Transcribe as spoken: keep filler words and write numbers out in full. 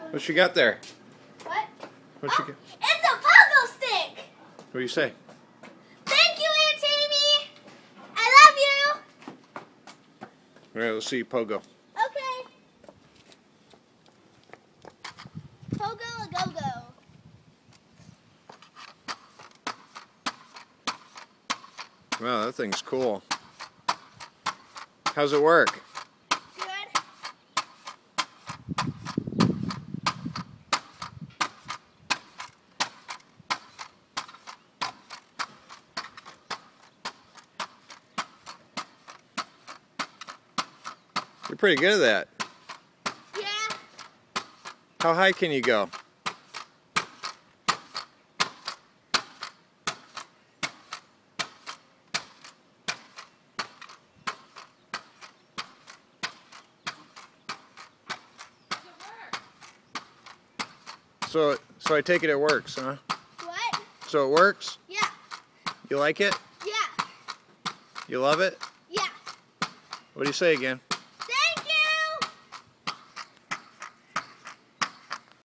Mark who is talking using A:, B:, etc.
A: What you got there?
B: What?
A: What
B: oh,
A: you got?
B: It's a pogo stick!
A: What do you say?
B: Thank you, Aunt Amy! I love you!
A: All right, let's see Pogo.
B: Okay. Pogo a go-go.
A: Wow, that thing's cool. How's it work?
B: Good.
A: You're pretty good at that.
B: Yeah.
A: How high can you go? So, so I take it it works, huh?
B: What?
A: So it works?
B: Yeah.
A: You like it?
B: Yeah.
A: You love it?
B: Yeah.
A: What do you say again?